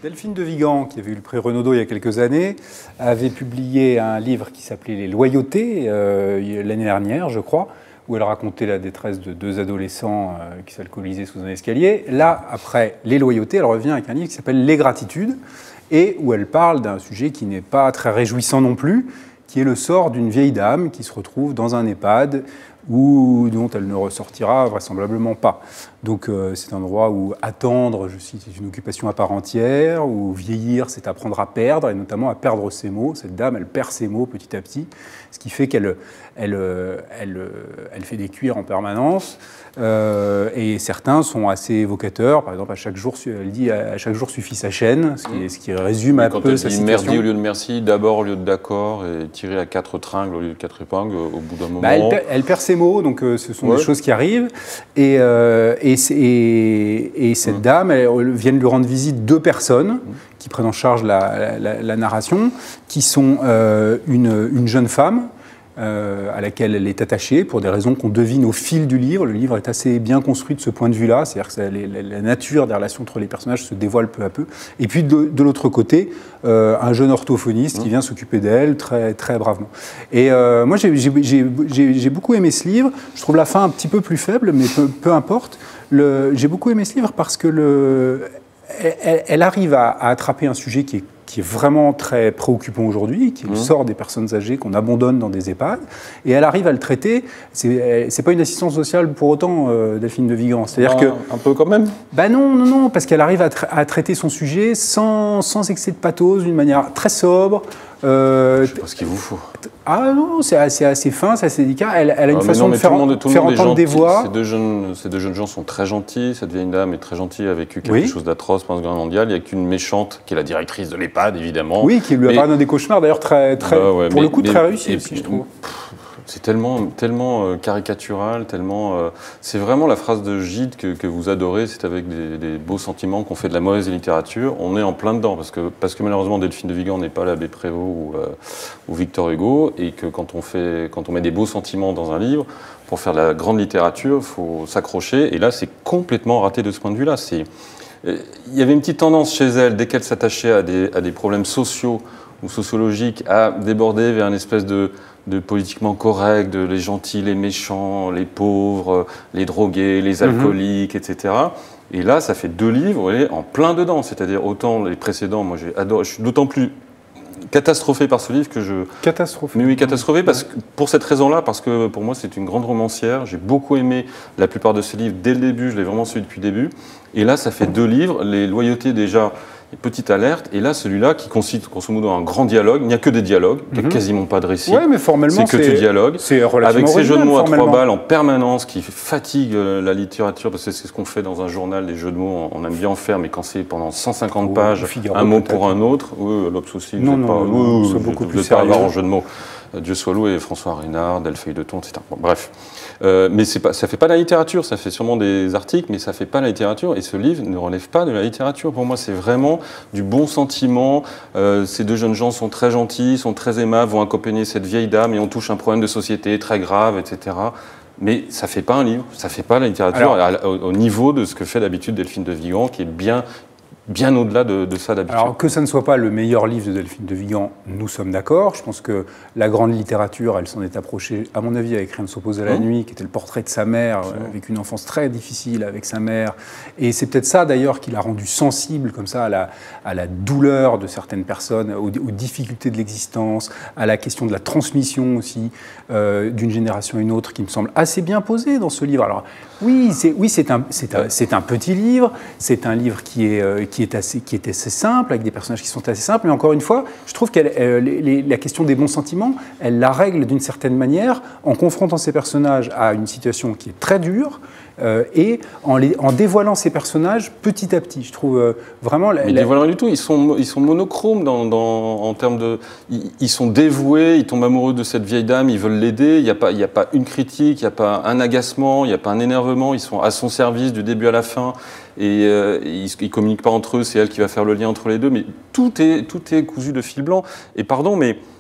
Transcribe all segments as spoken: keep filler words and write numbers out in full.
Delphine de Vigan, qui avait eu le prix Renaudot il y a quelques années, avait publié un livre qui s'appelait Les Loyautés, euh, l'année dernière, je crois, où elle racontait la détresse de deux adolescents euh, qui s'alcoolisaient sous un escalier. Là, après Les Loyautés, elle revient avec un livre qui s'appelle Les Gratitudes, et où elle parle d'un sujet qui n'est pas très réjouissant non plus, qui est le sort d'une vieille dame qui se retrouve dans un EHPAD ou dont elle ne ressortira vraisemblablement pas. Donc euh, c'est un endroit où attendre, je cite, c'est une occupation à part entière, où vieillir, c'est apprendre à perdre, et notamment à perdre ses mots. Cette dame, elle perd ses mots petit à petit, ce qui fait qu'elle elle, elle, elle fait des cuirs en permanence, euh, et certains sont assez évocateurs. Par exemple, à chaque jour, elle dit à chaque jour suffit sa chaîne, ce qui, ce qui résume un peu sa situation. Quand elle dit merdi au lieu de merci, d'abord au lieu de d'accord, et tirer à quatre tringles au lieu de quatre épingles, au bout d'un moment... Bah, elle, per, elle perd ses mots, donc euh, ce sont ouais. des choses qui arrivent. Et, euh, et, et, et cette mmh. dame, elle, viennent lui rendre visite deux personnes mmh. qui prennent en charge la, la, la narration, qui sont euh, une, une jeune femme, Euh, à laquelle elle est attachée, pour des raisons qu'on devine au fil du livre. Le livre est assez bien construit de ce point de vue-là, c'est-à-dire que les, la, la nature des relations entre les personnages se dévoile peu à peu. Et puis de, de l'autre côté, euh, un jeune orthophoniste mmh. qui vient s'occuper d'elle très, très bravement. Et euh, moi, j'ai beaucoup aimé ce livre. Je trouve la fin un petit peu plus faible, mais peu, peu importe. J'ai beaucoup aimé ce livre parce que le, elle, elle arrive à, à attraper un sujet qui est qui est vraiment très préoccupant aujourd'hui, qui est le mmh. sort des personnes âgées qu'on abandonne dans des EHPAD, et elle arrive à le traiter. C'est pas une assistance sociale pour autant, euh, Delphine de Vigan. C'est-à-dire ah, que... Un peu quand même Ben non, non, non, parce qu'elle arrive à, tra à traiter son sujet sans, sans excès de pathos, d'une manière très sobre. Euh, je sais pas ce qu'il vous faut. Ah non, c'est assez, assez fin, c'est assez délicat. Elle, elle a une ah, façon non, de faire, monde, faire entendre des voix. Ces deux, jeunes, ces deux jeunes gens sont très gentils. Cette vieille dame est très gentille, a vécu quelque oui. chose d'atroce pendant la Seconde Guerre mondiale. Il n'y a qu'une méchante, qui est la directrice de l'EHPAD, évidemment. Oui, qui lui a parlé d'un des cauchemars, d'ailleurs, très, très, bah ouais, pour mais, le coup, mais, très réussi aussi, je trouve. C'est tellement, tellement euh, caricatural, tellement. Euh, c'est vraiment la phrase de Gide que, que vous adorez. C'est avec des, des beaux sentiments qu'on fait de la mauvaise littérature. On est en plein dedans parce que, parce que malheureusement Delphine de Vigan n'est pas l'abbé Prévost ou, euh, ou Victor Hugo, et que quand on fait, quand on met des beaux sentiments dans un livre, pour faire de la grande littérature, il faut s'accrocher. Et là, c'est complètement raté de ce point de vue-là. C'est, il y avait une petite tendance chez elle, dès qu'elle s'attachait à des, à des problèmes sociaux ou sociologiques, à déborder vers une espèce de de politiquement correct, de les gentils, les méchants, les pauvres, les drogués, les alcooliques, mmh. et cetera. Et là, ça fait deux livres, vous voyez, en plein dedans. C'est-à-dire, autant les précédents, moi j'ai adoré, je suis d'autant plus catastrophé par ce livre que je... Catastrophé. Mais oui, catastrophé, parce que, pour cette raison-là, parce que pour moi, c'est une grande romancière. J'ai beaucoup aimé la plupart de ses livres dès le début, je l'ai vraiment suivi depuis le début. Et là, ça fait deux livres. Les Loyautés, déjà, petite alerte, et là, celui-là, qui consiste, grosso modo, en un grand dialogue, il n'y a que des dialogues, il n'y a quasiment pas de récit. Oui, mais formellement, c'est que du dialogue. C'est avec ces jeux de mots à trois balles en permanence qui fatiguent la littérature, parce que c'est ce qu'on fait dans un journal, les jeux de mots, on aime bien en faire, mais quand c'est pendant cent cinquante oh, pages, Figaro, un mot pour un autre, oui, l'Obs aussi, non, non, pas, non, non, oui, c'est beaucoup plus sérieux. En jeu de mots. Dieu soit loué, François Reynard, Delphine de Thon, et cetera. Bon, bref. Euh, mais pas, ça ne fait pas de la littérature, ça fait sûrement des articles, mais ça ne fait pas de la littérature, et ce livre ne relève pas de la littérature. Pour moi, c'est vraiment du bon sentiment. Euh, ces deux jeunes gens sont très gentils, sont très aimables, vont accompagner cette vieille dame, et on touche un problème de société très grave, et cetera. Mais ça ne fait pas un livre, ça ne fait pas la littérature. Alors, au, au niveau de ce que fait d'habitude Delphine de Vigan, qui est bien... bien au-delà de, de ça d'habitude. Alors que ça ne soit pas le meilleur livre de Delphine de Vigan, nous sommes d'accord. Je pense que la grande littérature, elle s'en est approchée, à mon avis, avec Rien ne s'oppose à la mmh. nuit, qui était le portrait de sa mère, euh, avec une enfance très difficile avec sa mère. Et c'est peut-être ça, d'ailleurs, qui l'a rendu sensible, comme ça, à la, à la douleur de certaines personnes, aux, aux difficultés de l'existence, à la question de la transmission aussi, euh, d'une génération à une autre, qui me semble assez bien posée dans ce livre. Alors, oui, c'est oui, c'est un, un, un petit livre, c'est un livre qui est, euh, qui, est assez, qui est assez simple, avec des personnages qui sont assez simples, mais encore une fois, je trouve que euh, la question des bons sentiments, elle la règle d'une certaine manière en confrontant ces personnages à une situation qui est très dure, euh, et en, les, en dévoilant ces personnages petit à petit. Je trouve euh, vraiment... Mais la... dévoilant du tout, ils sont, ils sont monochromes dans, dans, en termes de... Ils, ils sont dévoués, ils tombent amoureux de cette vieille dame, ils veulent l'aider, il n'y a, a pas une critique, il n'y a pas un agacement, il n'y a pas un énervement, ils sont à son service du début à la fin, et euh, ils ne communiquent pas entre eux, c'est elle qui va faire le lien entre les deux, mais tout est, tout est cousu de fil blanc. Et pardon, mais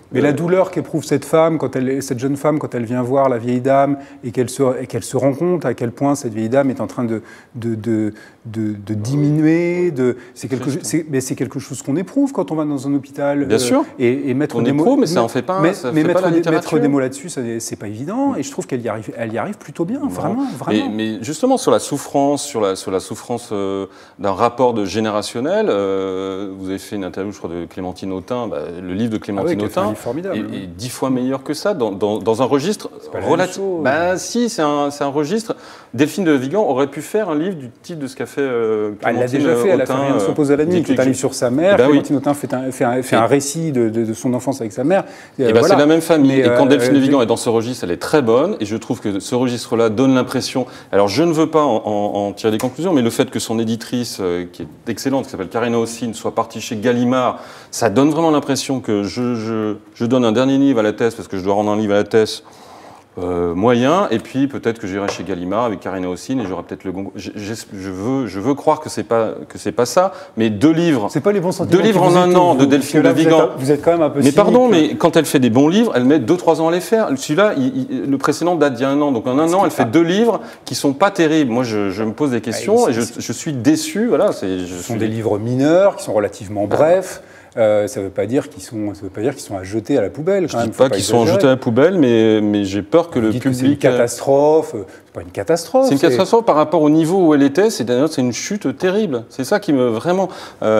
Mais euh, la douleur qu'éprouve cette femme, quand elle, cette jeune femme, quand elle vient voir la vieille dame et qu'elle se, qu'elle se rend compte à quel point cette vieille dame est en train de, de, de, de, de diminuer, de, c'est quelque, c'est, mais c'est quelque chose qu'on éprouve quand on va dans un hôpital. Bien euh, sûr. Et, et mettre on des éprouve, mots, mais ça en fait pas. Mais, ça mais fait mettre, pas la des, mettre des mots là-dessus, c'est pas évident. Et je trouve qu'elle y arrive, elle y arrive plutôt bien, non. vraiment, vraiment. Mais, mais justement sur la souffrance, sur la, sur la souffrance euh, d'un rapport de générationnel, euh, vous avez fait une interview, je crois, de Clémentine Autain. Bah, le livre de Clémentine ah oui, Autain est, est dix fois meilleur que ça, dans, dans, dans un registre relatif. Bah si, c'est un, c'est un registre. Delphine de Vigan aurait pu faire un livre du type de ce qu'a fait euh, Clémentine Autain. Elle l'a déjà fait, elle a fait Rien ne s'oppose à la nuit, qui est un livre sur sa mère. Bah, Clémentine oui. Autain fait un, fait un, fait un récit de, de, de son enfance avec sa mère. Et, et bah, voilà. C'est la même famille. Mais, et quand euh, Delphine de Vigan est dans ce registre, elle est très bonne. Et je trouve que ce registre-là donne l'impression. Alors je ne veux pas en, en, en tirer des conclusions, mais le fait que son éditrice, euh, qui est excellente, qui s'appelle Karina Ossine, soit partie chez Gallimard, ça donne vraiment l'impression que je, je, je donne un dernier livre à la thèse, parce que je dois rendre un livre à la thèse euh, moyen, et puis peut-être que j'irai chez Gallimard avec Karina Ossine, et j'aurai peut-être le gongo. Je, je, je, veux, je veux croire que c'est pas que c'est pas ça, mais deux livres, c'est pas les bons sentiments deux livres en un an de Delphine de Vigan. Vous êtes quand même un peu. Mais pardon, mais quand elle fait des bons livres, elle met deux trois ans à les faire. Celui-là, il, il, le précédent date d'il y a un an, donc en un an, elle fait deux livres qui sont pas terribles. Moi, je, je me pose des questions et je, je suis déçu. Voilà, c'est. Ce sont des livres mineurs qui sont relativement brefs. Euh, ça ne veut pas dire qu'ils sont, ça veut pas dire qu'ils sont à jeter à la poubelle. Quand je ne dis pas qu'ils sont à jeter à la poubelle, mais, mais j'ai peur que Vous le dites public. Que c'est une catastrophe. C'est pas une catastrophe. C'est une catastrophe par rapport au niveau où elle était. C'est d'ailleurs c'est une chute terrible. C'est ça qui me vraiment.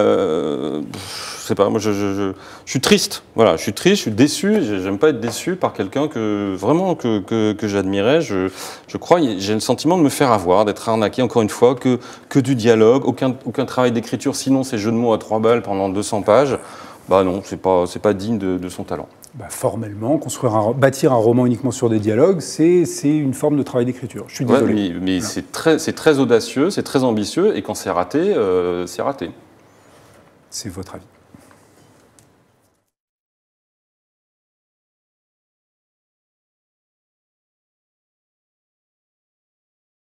Euh, je sais pas. Moi, je, je, je, je suis triste. Voilà, je suis triste. Je suis déçu. J'aime pas être déçu par quelqu'un que vraiment que que, que j'admirais. Je, je crois. J'ai le sentiment de me faire avoir, d'être arnaqué encore une fois, que que du dialogue, aucun aucun travail d'écriture. Sinon, ces jeux de mots à trois balles pendant deux cents pages. Bah non, c'est pas, c'est pas digne de, de son talent. Bah formellement, construire un, bâtir un roman uniquement sur des dialogues, c'est, c'est une forme de travail d'écriture. Je suis désolé. Ouais, mais mais c'est, très, c'est très audacieux, c'est très ambitieux, et quand c'est raté, euh, c'est raté. C'est votre avis.